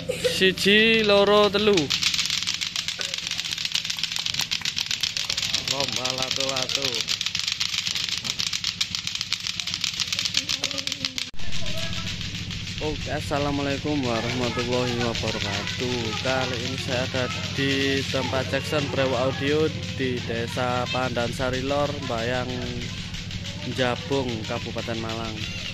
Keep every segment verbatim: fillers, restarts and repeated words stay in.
Siji loro telu. Lomba lato-lato. Oke, assalamualaikum warahmatullahi wabarakatuh. Kali ini saya ada di tempat Jackson Brewa Audio di Desa Pandansari Lor, Bayang Jabung, Kabupaten Malang.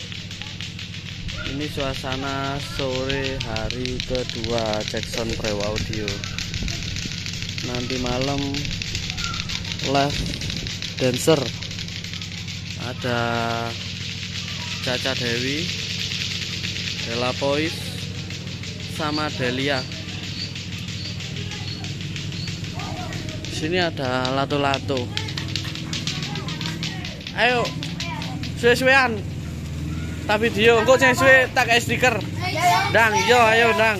Ini suasana sore hari kedua Jackson Brewa Audio. Nanti malam live dancer ada Caca Dewi, Dela Pois, sama Delia. Sini ada lato-lato. Ayo, suwe-suwean. Tapi video engko sing suwe tak kayak stiker. Dang, yo ayo dang.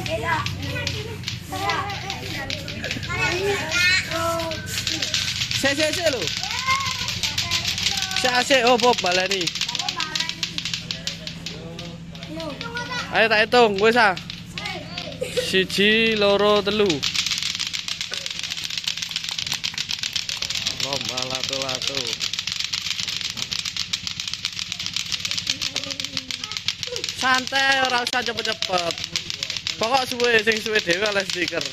Sik sik sik lho. Sik sik oh Bob baleni. Ayo tak hitung, wis ah. Siji, loro, telu. Lomba lato-lato. Santai, ora usah cepet-cepet. Pokok suwe sing suwe dhewe oleh stiker.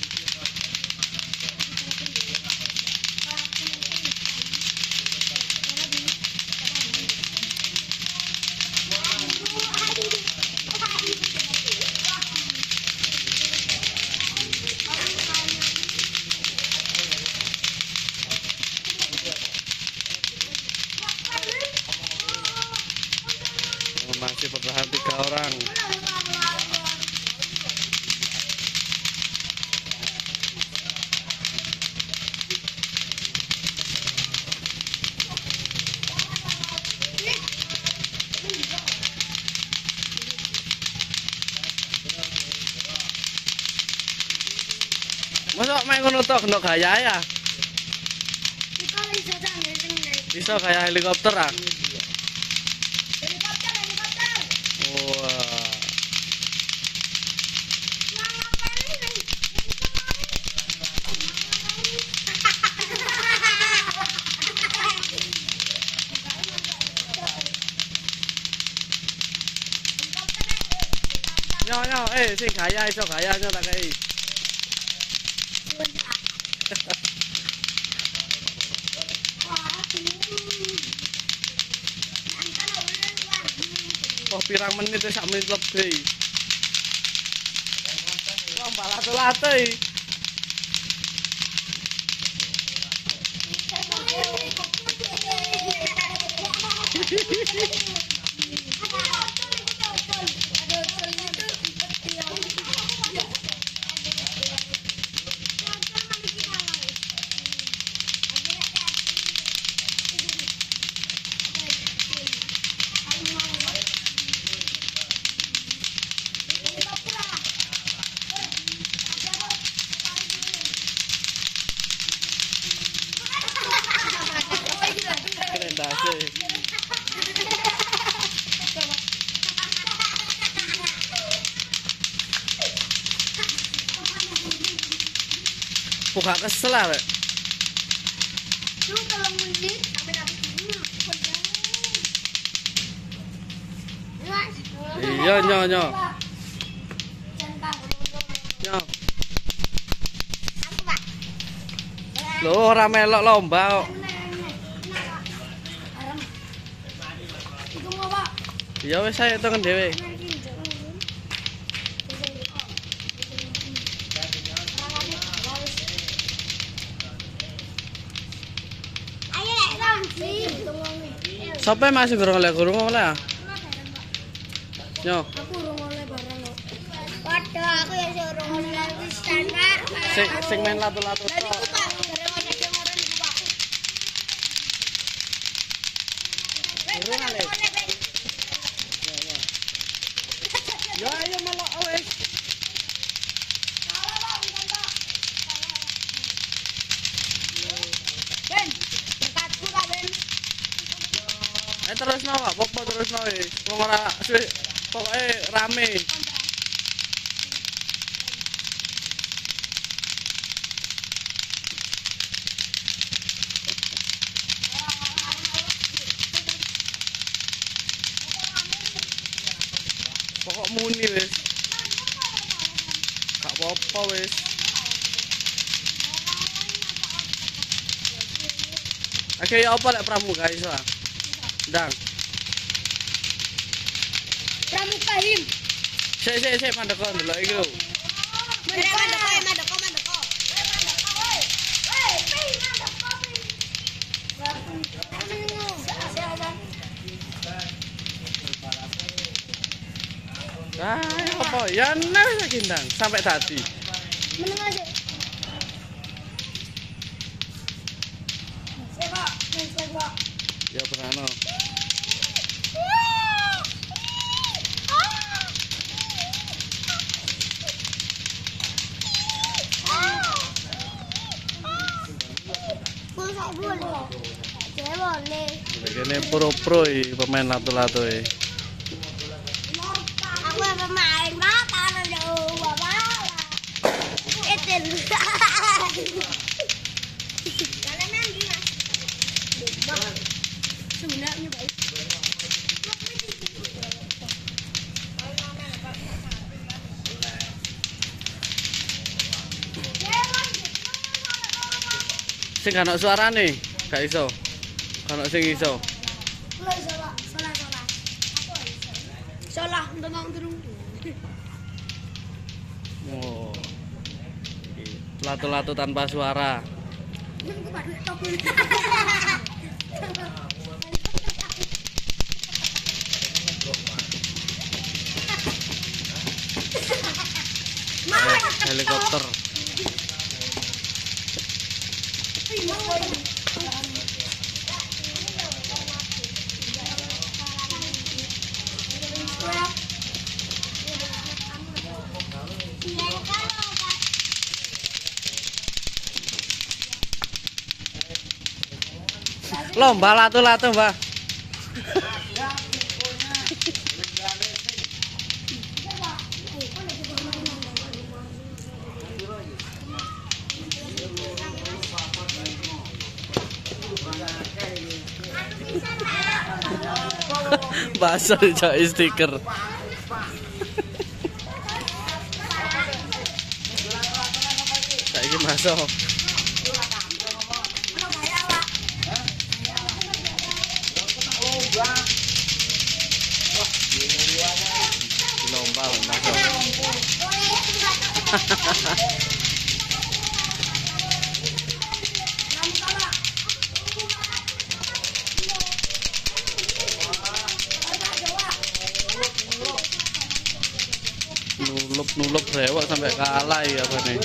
Masih bertahan tiga orang. Masa main ngono tok no gaya ya? Bisa kayak helikopter ah. Nyo nyo, eh sing gaya iso gaya nyo tak kei. Oh pirang menit wis sak menit lebih. Lomba lato-lato iki. Buka kesel lah, Rek. Iya, nyo nyo. Nyo. Lho, ora melok lomba kok. Iya wis saya tengen dhewe. Sampai masih gurung oleh gurung oleh. Nyo. Aku urung oleh barang kok. Padha aku ya urung oleh wis standar. Sing sing main lato-lato tok. Niku Pak, bareng ana sing ora niku Pak. Gurung oleh. Ya ayo melok wis. Ben, berkatku Pak Ben. Eh terus no, popo terus no, wong ora pokoke rame. apa-apa wis. Oke, ya apa lek pramuka iso? Ndang. Pramuka him. Sik sik sik mandek ndelok iki lho. Mandeko, mandeko, mandeko. Woi, woi, pi mandeko pi. Ah, apa? Ya nes iki ndang, sampai tadi. Meneng aja. Coba, coba. Ya berano. Begini pro-pro iki pemain lato-lato iki. Aku pemain makan lho, bapak. Etel. Kalian main di mana? Sebenarnya baik. Sing ana suarane, gak iso. Ono sing iso. Salah, salah, salah. Salah, ndang terus. Oh. Lato-lato tanpa suara. Eh, helikopter. Lomba lato-lato, Mbak. Bahasa dijak stiker. Saiki masuk. Lomba masuk. Nulup-nulup rewok sampai kalah ya apa nih.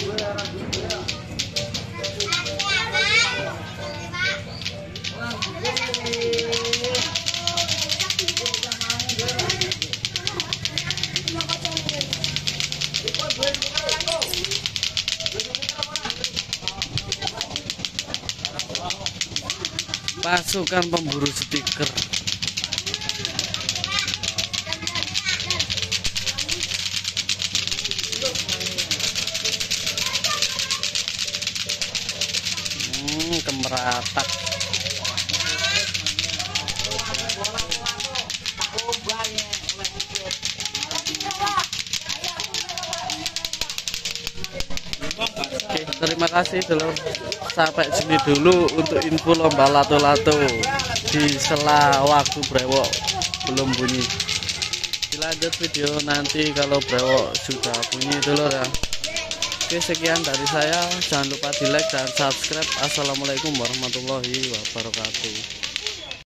Pasukan pemburu stiker. Hmm, kemeratak. Oke, terima kasih dulu. Sampai sini dulu untuk info lomba lato-lato di sela waktu brewok belum bunyi. Dilanjut video nanti kalau brewok sudah bunyi dulu ya. Oke, sekian dari saya. Jangan lupa di like dan subscribe. Assalamualaikum warahmatullahi wabarakatuh.